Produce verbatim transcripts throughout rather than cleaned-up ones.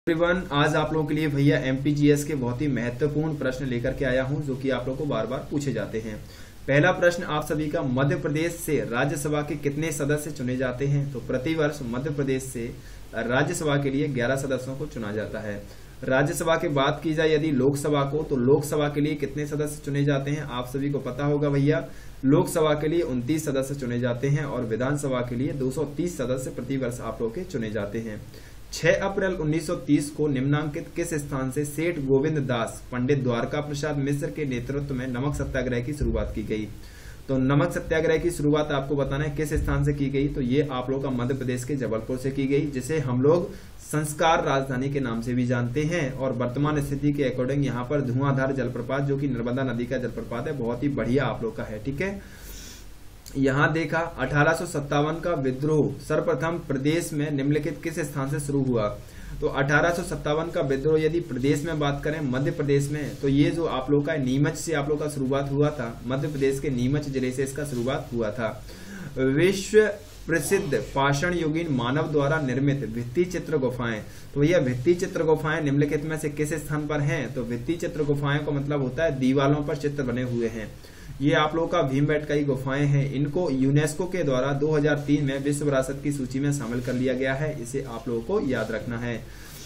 Everyone, आज आप लोगों के लिए भैया एमपीजीएस के बहुत ही महत्वपूर्ण प्रश्न लेकर के आया हूं जो कि आप लोगों को बार बार पूछे जाते हैं। पहला प्रश्न आप सभी का, मध्य प्रदेश से राज्यसभा के कितने सदस्य चुने जाते हैं? तो प्रतिवर्ष मध्य प्रदेश से राज्यसभा के लिए ग्यारह सदस्यों को चुना जाता है। राज्यसभा की बात की जाए यदि लोकसभा को, तो लोकसभा के लिए कितने सदस्य चुने जाते हैं? आप सभी को पता होगा भैया, लोकसभा के लिए उनतीस सदस्य चुने जाते हैं और विधानसभा के लिए दो सौ तीस सदस्य प्रतिवर्ष आप लोग के चुने जाते हैं। छह अप्रैल उन्नीस सौ तीस को निम्नांकित किस स्थान से सेठ गोविंद दास पंडित द्वारका प्रसाद मिश्र के नेतृत्व में नमक सत्याग्रह की शुरुआत की गई? तो नमक सत्याग्रह की शुरुआत आपको बताना है किस स्थान से की गई, तो ये आप लोगों का मध्य प्रदेश के जबलपुर से की गई, जिसे हम लोग संस्कार राजधानी के नाम से भी जानते हैं। और वर्तमान स्थिति के अकॉर्डिंग यहाँ पर धुआंधार जलप्रपात जो कि नर्मदा नदी का जलप्रपात है, बहुत ही बढ़िया आप लोग का है। ठीक है, यहाँ देखा अठारह सौ सत्तावन का विद्रोह सर्वप्रथम प्रदेश में निम्नलिखित किस स्थान से शुरू हुआ? तो अठारह सौ सत्तावन का विद्रोह यदि प्रदेश में बात करें मध्य प्रदेश में, तो ये जो आप लोग का नीमच से आप लोग का शुरुआत हुआ था, मध्य प्रदेश के नीमच जिले से इसका शुरुआत हुआ था। विश्व प्रसिद्ध पाषाण युगीन मानव द्वारा निर्मित भित्ति चित्र गुफाएं, तो यह भित्ति चित्र गुफाएं निम्नलिखित में से किस स्थान पर हैं? तो भित्ति चित्र गुफाएं का मतलब होता है दीवालों पर चित्र बने हुए हैं। ये आप लोग का भीमबेटका की गुफाएं हैं। इनको यूनेस्को के द्वारा दो हज़ार तीन में विश्व विरासत की सूची में शामिल कर लिया गया है, इसे आप लोगों को याद रखना है।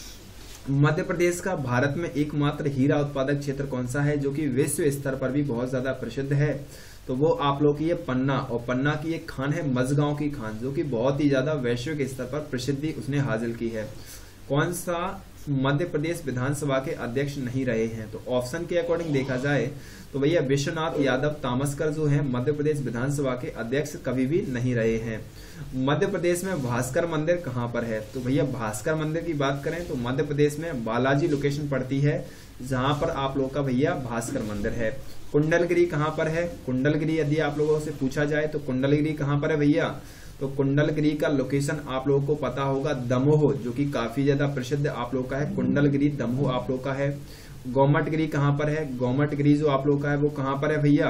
मध्य प्रदेश का भारत में एकमात्र हीरा उत्पादक क्षेत्र कौन सा है जो कि विश्व स्तर पर भी बहुत ज्यादा प्रसिद्ध है? तो वो आप लोग की ये पन्ना, और पन्ना की एक खान है मझगांव की खान, जो कि बहुत ही ज्यादा वैश्विक स्तर पर प्रसिद्धि उसने हासिल की है। कौन सा मध्य प्रदेश विधानसभा के अध्यक्ष नहीं रहे हैं? तो ऑप्शन के अकॉर्डिंग देखा जाए तो भैया विश्वनाथ यादव तामसकर जो है मध्य प्रदेश विधानसभा के अध्यक्ष कभी भी नहीं रहे हैं। मध्य प्रदेश में भास्कर मंदिर कहाँ पर है? तो भैया भास्कर मंदिर की बात करें तो मध्य प्रदेश में बालाजी लोकेशन पड़ती है, जहां पर आप लोग का भैया भास्कर मंदिर है। कुंडलगिरी कहाँ पर है? कुंडलगिरी यदि आप लोगों से पूछा जाए तो कुंडलगिरी कहाँ पर है भैया? तो कुंडलगिरी का लोकेशन आप लोगों को पता होगा दमोह, जो कि काफी ज्यादा प्रसिद्ध आप लोग का है। कुंडलगिरी दमोह आप लोग का है। गोमटगिरी कहाँ पर है? गोमटगिरी जो आप लोग का है वो कहाँ पर है भैया?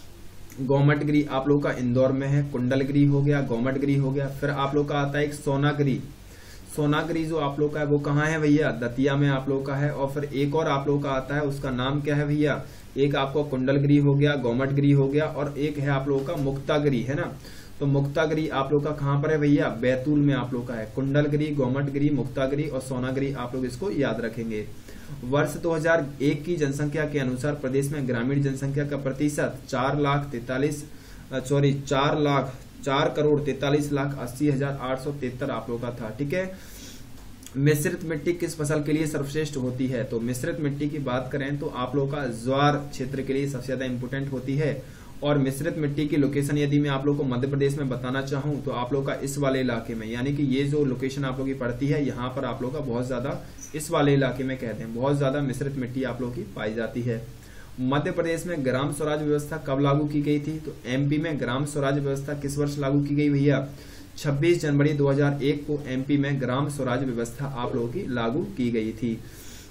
गोमटगिरी आप लोग का इंदौर में है। कुंडलगिरी हो गया, गोमटगिरी हो गया। फिर आप लोग का आता है एक सोनागिरी। सोनागिरी जो आप लोग का है वो कहाँ है भैया? दतिया में आप लोग का है। और फिर एक और आप लोग का आता है, उसका नाम क्या है भैया? एक आपको कुंडलगिरी हो गया, गोमटगिरी हो गया, और एक है आप लोगों का मुक्तागिरी, है ना। तो मुक्तागिरी आप लोग का कहाँ पर है भैया? बैतूल में आप लोग का है। कुंडलगिरी, गोमटगिरी, मुक्तागिरी और सोनागिरी आप लोग इसको याद रखेंगे। वर्ष दो हज़ार एक की जनसंख्या के अनुसार प्रदेश में ग्रामीण जनसंख्या का प्रतिशत चार लाख तैतालीस सॉरी चार लाख चार करोड़ तैतालीस लाख अस्सी हजार आठ सौ तिहत्तर आप लोग का था। ठीक है, मिश्रित मिट्टी किस फसल के लिए सर्वश्रेष्ठ होती है? तो मिश्रित मिट्टी की बात करें तो आप लोग का ज्वार क्षेत्र के लिए सबसे ज्यादा इंपोर्टेंट होती है। और मिश्रित मिट्टी की लोकेशन यदि मैं आप लोग को मध्य प्रदेश में बताना चाहूं तो आप लोग का इस वाले इलाके में, यानी कि ये जो लोकेशन आप लोग की पड़ती है, यहाँ पर आप लोग का बहुत ज्यादा इस वाले इलाके में कहते हैं बहुत ज्यादा मिश्रित मिट्टी आप लोग की पाई जाती है। मध्य प्रदेश में ग्राम स्वराज व्यवस्था कब लागू की गई थी? तो एमपी में ग्राम स्वराज व्यवस्था किस वर्ष लागू की गई भैया? छब्बीस जनवरी दो हज़ार एक को एमपी में ग्राम स्वराज व्यवस्था आप लोगों की लागू की गई थी।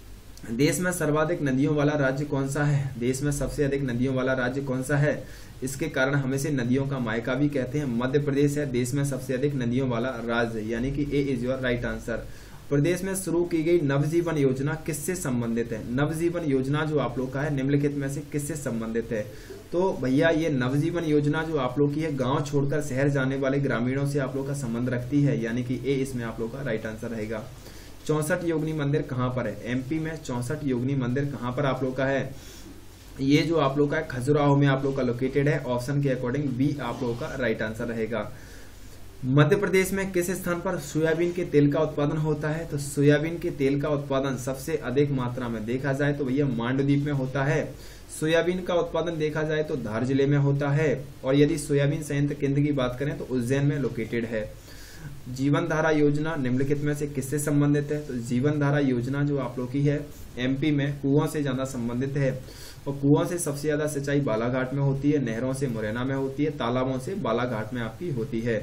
देश में सर्वाधिक नदियों वाला राज्य कौन सा है? देश में सबसे अधिक नदियों वाला राज्य कौन सा है? इसके कारण हम इसे नदियों का मायका भी कहते हैं। मध्य प्रदेश है देश में सबसे अधिक नदियों वाला राज्य, यानी कि A is your right answer. प्रदेश में शुरू की गई नवजीवन योजना किससे संबंधित है? नवजीवन योजना जो आप लोग का है निम्नलिखित में से किससे संबंधित है? तो भैया ये नवजीवन योजना जो आप लोग की है गांव छोड़कर शहर जाने वाले ग्रामीणों से आप लोग का संबंध रखती है, यानी कि ए इसमें आप लोग का राइट आंसर रहेगा। चौसठ योगिनी मंदिर कहाँ पर है? एमपी में चौसठ योगिनी मंदिर कहाँ पर आप लोग का है? ये जो आप लोग का खजुराहो में आप लोग का लोकेटेड है। ऑप्शन के अकॉर्डिंग बी आप लोगों का राइट आंसर रहेगा। मध्य प्रदेश में किस स्थान पर सोयाबीन के तेल का उत्पादन होता है? तो सोयाबीन के तेल का उत्पादन सबसे अधिक मात्रा में देखा जाए तो भैया मांडवीप में होता है। सोयाबीन का उत्पादन देखा जाए तो धार जिले में होता है। और यदि सोयाबीन संयंत्र केंद्र की बात करें तो उज्जैन में लोकेटेड है। जीवन धारा योजना निम्नलिखित में से किससे संबंधित है? तो जीवन धारा योजना जो आप लोग की है एमपी में कुओं से ज्यादा संबंधित है। और कुओं से सबसे ज्यादा सिंचाई बालाघाट में होती है, नहरों से मुरैना में होती है, तालाबों से बालाघाट में आपकी होती है।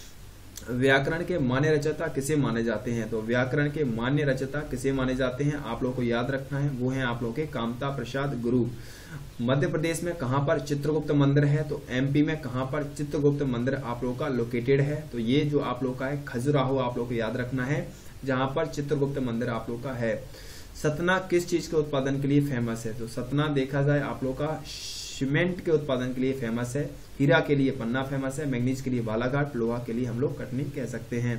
व्याकरण के मान्य रचयिता किसे माने जाते हैं? तो व्याकरण के मान्य रचयिता किसे माने जाते हैं आप लोग को याद रखना है, वो है आप लोग के कामता प्रसाद गुरु। मध्य प्रदेश में कहां पर चित्रगुप्त मंदिर है? तो एमपी में कहां पर चित्रगुप्त मंदिर आप लोग का लोकेटेड है? तो ये जो आप लोग का है खजुराहो आप लोग को याद रखना है। जहां पर चित्रगुप्त मंदिर आप लोग का है। सतना किस चीज के उत्पादन के लिए फेमस है? तो सतना देखा जाए आप लोग का सीमेंट के उत्पादन के लिए फेमस है, हीरा के लिए पन्ना फेमस है, मैग्नीज के लिए बालाघाट, लोहा के लिए हम लोग कटनी कह सकते हैं।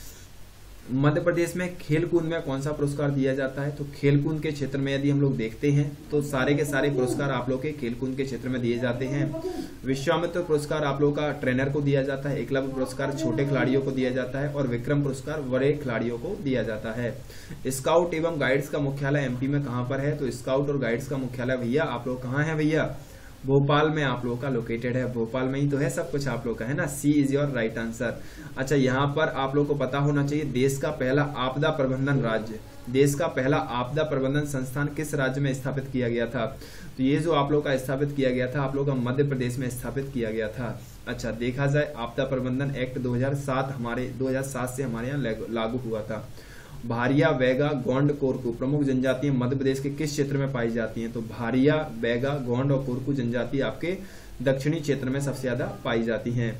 मध्य प्रदेश में खेलकूद में कौन सा पुरस्कार दिया जाता है? तो खेलकूद के क्षेत्र में यदि हम लोग देखते हैं तो सारे के सारे पुरस्कार आप लोग के खेलकूद के क्षेत्र में दिए जाते हैं। विश्वामित्र पुरस्कार आप लोग का ट्रेनर को दिया जाता है, एकलव्य पुरस्कार छोटे खिलाड़ियों को दिया जाता है और विक्रम पुरस्कार बड़े खिलाड़ियों को दिया जाता है। स्काउट एवं गाइड्स का मुख्यालय एमपी में कहाँ पर है? तो स्काउट और गाइड्स का मुख्यालय भैया आप लोग कहाँ है भैया? भोपाल में आप लोगों का लोकेटेड है। भोपाल में ही तो है सब कुछ आप लोग का, है ना। C is your right answer. अच्छा, यहाँ पर आप लोग को पता होना चाहिए देश का पहला आपदा प्रबंधन राज्य, देश का पहला आपदा प्रबंधन संस्थान किस राज्य में स्थापित किया गया था? तो ये जो आप लोग का स्थापित किया गया था आप लोग का मध्य प्रदेश में स्थापित किया गया था। अच्छा, देखा जाए आपदा प्रबंधन एक्ट दो हज़ार सात हमारे दो हज़ार सात से हमारे यहाँ लागू हुआ था। भारिया, बैगा, गोंड, कोरकू प्रमुख जनजातियां मध्य प्रदेश के किस क्षेत्र में पाई जाती हैं? तो भारिया, बैगा, गोंड और कोरकू जनजाति आपके दक्षिणी क्षेत्र में सबसे ज्यादा पाई जाती हैं।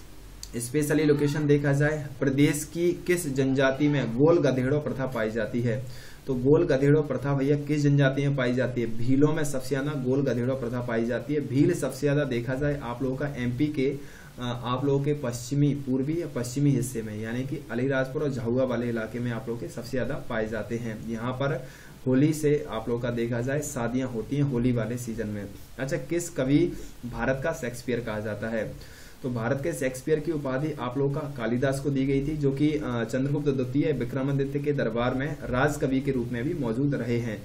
स्पेशली लोकेशन देखा जाए प्रदेश की किस जनजाति में गोल गधेड़ों प्रथा पाई जाती है? तो गोल गधेड़ों प्रथा भैया किस जनजाति में पाई जाती है? भीलों में सबसे ज्यादा गोल गधेड़ों प्रथा पाई जाती है। भील सबसे ज्यादा देखा जाए आप लोगों का एमपी के आप लोगों के पश्चिमी पूर्वी या पश्चिमी हिस्से में, यानी कि अलीराजपुर और झाबुआ वाले इलाके में आप लोगों के सबसे ज्यादा पाए जाते हैं। यहाँ पर होली से आप लोगों का देखा जाए शादियां होती हैं होली वाले सीजन में। अच्छा, किस कवि भारत का शेक्सपियर कहा जाता है? तो भारत के शेक्सपियर की उपाधि आप लोगों का कालिदास को दी गई थी, जो कि चंद्रगुप्त द्वितीय विक्रमादित्य के दरबार में राज कवि के रूप में भी मौजूद रहे हैं।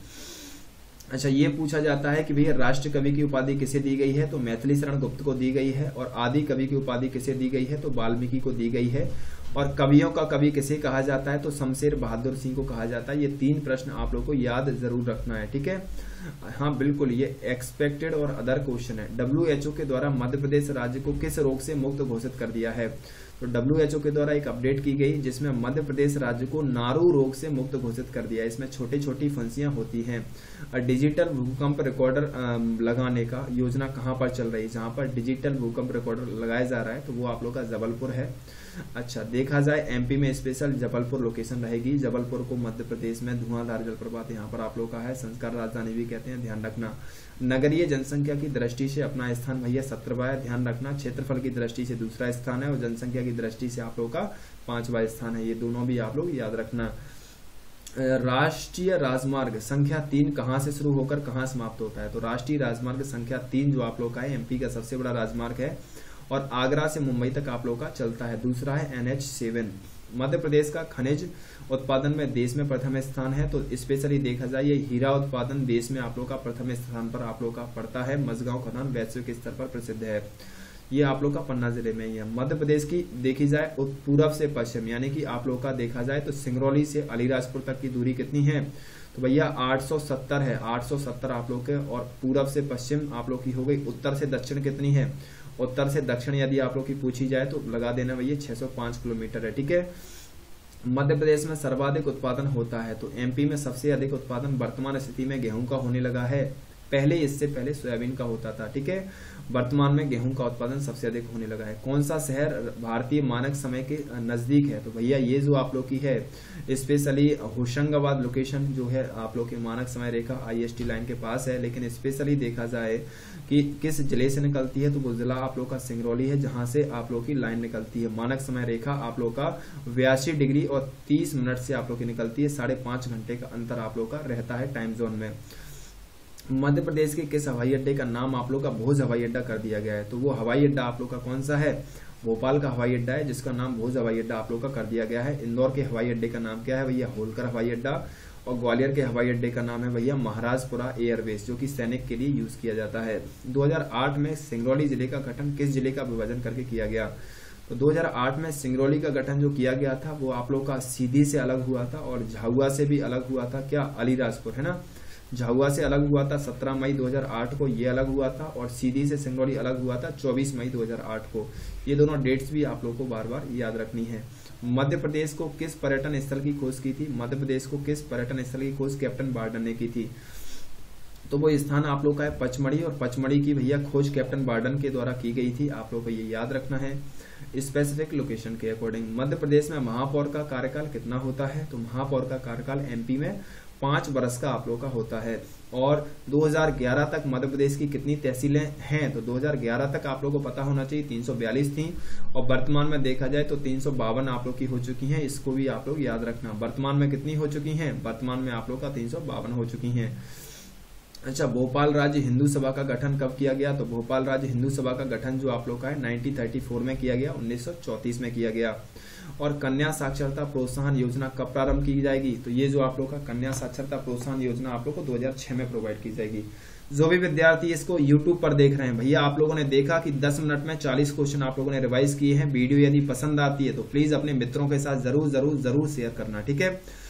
अच्छा, ये पूछा जाता है कि भैया राष्ट्र कवि की उपाधि किसे दी गई है? तो मैथिली शरण गुप्त को दी गई है। और आदि कवि की उपाधि किसे दी गई है? तो वाल्मीकि को दी गई है। और कवियों का कवि किसे कहा जाता है? तो शमशेर बहादुर सिंह को कहा जाता है। ये तीन प्रश्न आप लोग को याद जरूर रखना है, ठीक है। हाँ बिल्कुल, ये एक्सपेक्टेड और अदर क्वेश्चन है। डब्ल्यू एच ओ के द्वारा मध्य प्रदेश राज्य को किस रोग से मुक्त घोषित कर दिया है? तो डब्ल्यू एच ओ के द्वारा एक अपडेट की गई जिसमें मध्य प्रदेश राज्य को नारू रोग से मुक्त घोषित कर दिया है। इसमें छोटी छोटी फंसियां होती हैं। डिजिटल भूकंप रिकॉर्डर लगाने का योजना कहां पर चल रही है? जहां पर डिजिटल भूकंप रिकॉर्डर लगाया जा रहा है तो वो आप लोग का जबलपुर है। अच्छा, देखा जाए एमपी में स्पेशल जबलपुर लोकेशन रहेगी। जबलपुर को मध्य प्रदेश में धुआंधार जलप्रपात यहाँ पर आप लोग का है, संस्कार राजधानी भी कहते हैं, ध्यान रखना। नगरीय जनसंख्या की दृष्टि से अपना स्थान भैया सत्रहवां है, ध्यान रखना। क्षेत्रफल की दृष्टि से दूसरा स्थान है और जनसंख्या की दृष्टि से आप लोग का पांचवा स्थान है। ये दोनों भी आप लोग याद रखना। राष्ट्रीय राजमार्ग संख्या तीन कहां से शुरू होकर कहां समाप्त होता है? तो राष्ट्रीय राजमार्ग संख्या तीन जो आप लोग का है एमपी का सबसे बड़ा राजमार्ग है और आगरा से मुंबई तक आप लोग का चलता है। दूसरा है N H seven. Madhya Pradesh का खनिज उत्पादन में देश में प्रथम स्थान है। तो स्पेशली देखा जाए ये हीरा उत्पादन देश में आप लोग का प्रथम स्थान पर आप लोग का पड़ता है। मझगांव खदान वैश्विक स्तर पर प्रसिद्ध है। ये आप लोग का पन्ना जिले में ही है। मध्य प्रदेश की देखी जाए पूर्व से पश्चिम, यानी कि आप लोग का देखा जाए तो सिंगरौली से अलीराजपुर तक की दूरी कितनी है? तो भैया आठ सौ सत्तर है। आठ सौ सत्तर आप लोग के। और पूर्व से पश्चिम आप लोग की हो गई। उत्तर से दक्षिण कितनी है? उत्तर से दक्षिण यदि आप लोग की पूछी जाए तो लगा देना भैया छह सौ पांच किलोमीटर है, ठीक है। मध्य प्रदेश में सर्वाधिक उत्पादन होता है तो एमपी में सबसे अधिक उत्पादन वर्तमान स्थिति में गेहूं का होने लगा है। पहले इससे पहले सोयाबीन का होता था, ठीक है। वर्तमान में गेहूं का उत्पादन सबसे अधिक होने लगा है। कौन सा शहर भारतीय मानक समय के नजदीक है? तो भैया ये जो आप लोग की है स्पेशली होशंगाबाद लोकेशन जो है आप लोग की मानक समय रेखा आईएसटी लाइन के पास है। लेकिन स्पेशली देखा जाए कि किस जिले से निकलती है तो वो जिला आप लोग का सिंगरौली है, जहां से आप लोग की लाइन निकलती है। मानक समय रेखा आप लोग का बयासी डिग्री और तीस मिनट से आप लोग की निकलती है। साढ़े पांच घंटे का अंतर आप लोग का रहता है टाइम जोन में। मध्य प्रदेश के किस हवाई अड्डे का नाम आप लोग का भोज हवाई अड्डा कर दिया गया है? तो वो हवाई अड्डा आप लोग का कौन सा है? भोपाल का हवाई अड्डा है जिसका नाम भोज हवाई अड्डा आप लोग का कर दिया गया है। इंदौर के हवाई अड्डे का नाम क्या है भैया? होलकर हवाई अड्डा। और ग्वालियर के हवाई अड्डे का नाम है भैया महाराजपुरा एयरबेस, जो कि सैनिक के लिए यूज किया जाता है। दो हज़ार आठ में सिंगरौली जिले का गठन किस जिले का विभाजन करके किया गया? तो दो हज़ार आठ में सिंगरौली का गठन जो किया गया था वो आप लोग का सीधी से अलग हुआ था और झाबुआ से भी अलग हुआ था। क्या? अलीराजपुर, है ना। झाबुआ से अलग हुआ था सत्रह मई दो हज़ार आठ को, ये अलग हुआ था। और सीधी से सिंगरौली अलग हुआ था चौबीस मई दो हज़ार आठ को। ये दोनों डेट्स भी आप लोग को बार बार याद रखनी है। मध्य प्रदेश को किस पर्यटन स्थल की खोज की थी? मध्य प्रदेश को किस पर्यटन स्थल की खोज कैप्टन बार्डन ने की थी? तो वो स्थान आप लोग का है पचमढ़ी, और पचमढ़ी की भैया खोज कैप्टन बार्डन के द्वारा की गई थी, आप लोग को ये याद रखना है स्पेसिफिक लोकेशन के अकॉर्डिंग। मध्य प्रदेश में महापौर का कार्यकाल कितना होता है, तो महापौर का कार्यकाल एमपी में पांच वर्ष का आप लोग का होता है। और दो हज़ार ग्यारह तक मध्य प्रदेश की कितनी तहसीलें हैं, तो दो हज़ार ग्यारह तक आप लोगों को पता होना चाहिए तीन सौ बयालीस थी, और वर्तमान में देखा जाए तो तीन सौ बावन आप लोग की हो चुकी हैं, इसको भी आप लोग याद रखना। वर्तमान में कितनी हो चुकी हैं, वर्तमान में आप लोग का तीन सौ बावन हो चुकी हैं। अच्छा, भोपाल राज्य हिंदू सभा का गठन कब किया गया, तो भोपाल राज्य हिंदू सभा का गठन जो आप लोग का है उन्नीस सौ चौंतीस में किया गया, उन्नीस सौ चौंतीस में किया गया। और कन्या साक्षरता प्रोत्साहन योजना कब प्रारंभ की जाएगी, तो ये जो आप लोग का कन्या साक्षरता प्रोत्साहन योजना आप लोग को दो हज़ार छह में प्रोवाइड की जाएगी। जो भी विद्यार्थी इसको यूट्यूब पर देख रहे हैं भैया, आप लोगों ने देखा कि दस मिनट में चालीस क्वेश्चन आप लोगों ने रिवाइज किए हैं। वीडियो यदि पसंद आती है तो प्लीज अपने मित्रों के साथ जरूर जरूर जरूर शेयर करना, ठीक है।